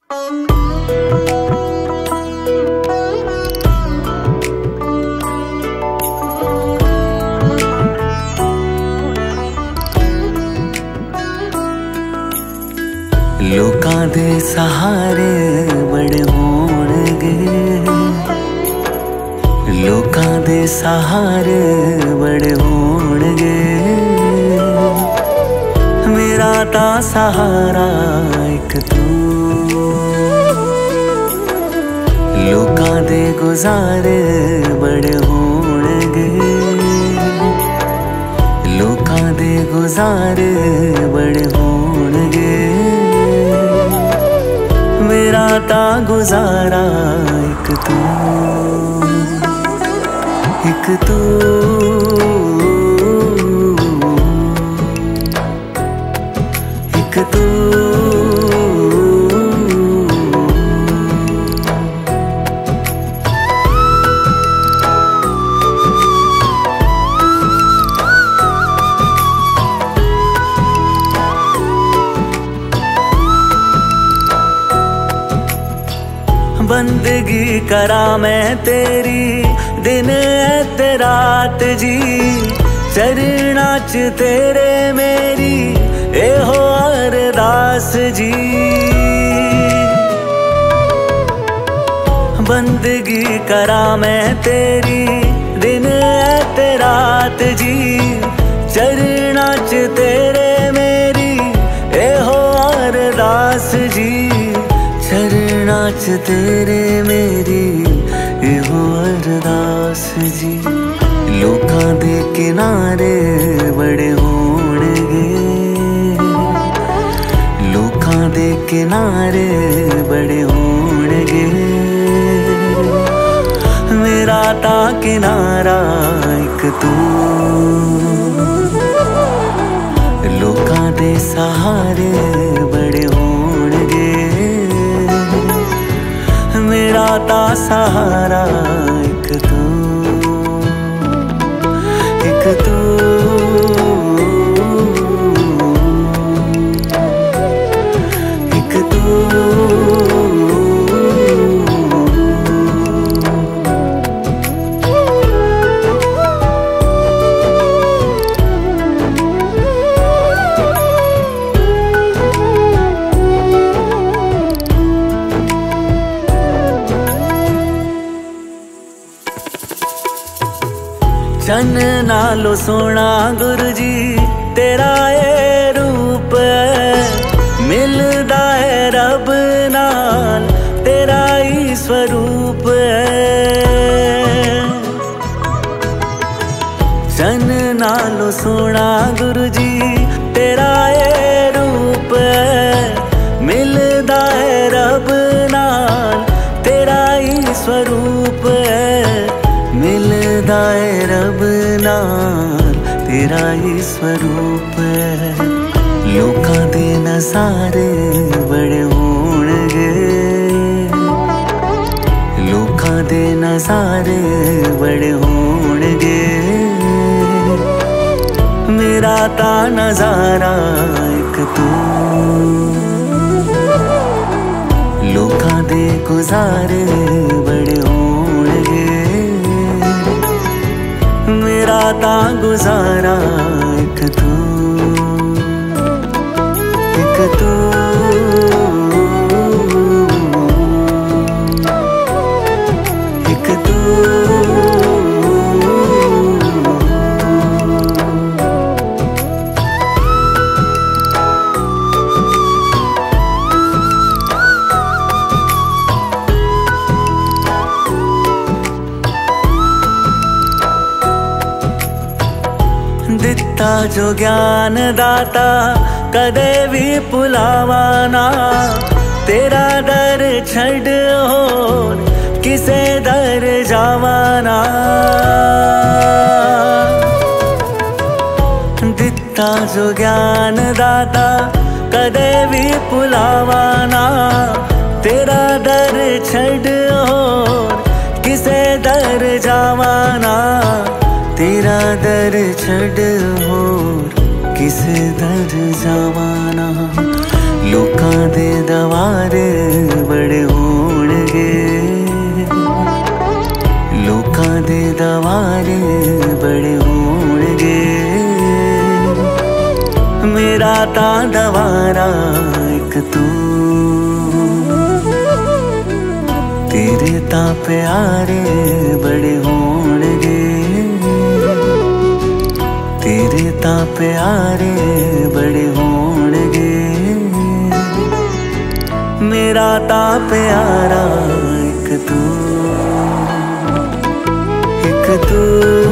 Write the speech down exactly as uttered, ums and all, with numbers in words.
लोकां दे सहारे बड़े होणगे, लोकां दे सहारे बड़े होणगे, मेरा ता सहारा एक तू। लोकां दे गुजारे बड़े होणगे, लोकां दे गुजारे बड़े होणगे, मेरा ता गुजारा एक तू, एक तू। एक तू बंदगी करा मैं तेरी दिन ऐ रात जी, चरना च तेरे मेरी एहो अरदास जी। बंदगी करा मैं तेरी दिन ऐ रात जी, चरना च तेरे मेरी एहो अरदास जी। चरना च तेरे मेरी एहो अरदास जी। लोकां दे किनारे बड़े होणगे, लोकां दे किनारे बड़े होणगे, मेरा ता किनारा एक तू। लोकां दे सहारे बड़े होणगे, मेरा ता सहारा एक तू, एक तू। एक तू चन नालो सोना गुरु जी तेरा ए रूप है, मिलदा है रब नाल तेरा ही स्वरूप है। चन नालो सोना गुरु जी तेरा ए रूप है, मिलदा है रब नाल तेरा ही स्वरूप है। मिलदा है रब नाल तेरा ही स्वरूप है। लोकां दे नज़ारे बड़े होणगे, लोकां दे नज़ारे बड़े होणगे, मेरा ता नज़ारा एक तू। लोकां दे गुजारे बड़े होणगे, मेरा ता गुजारा एक तू, एक तू। एक तू दिता जो ज्ञान दाता कदे भी भुलावा ना, तेरा दर छड़ होर किसे दर जावा ना। दिता जो ज्ञान दाता कदे भी भुलावा ना, तेरा दर छड़ होर किसे दर जावा ना। तेरा दर छड़ होर किसे दर जावा ना। लोकां दे दवारे तां दवारा एक तू, तेरे तां प्यारे बड़े होणगे, तेरे तां प्यारे बड़े होणगे। मेरा तां प्यारा एक तू, एक तू।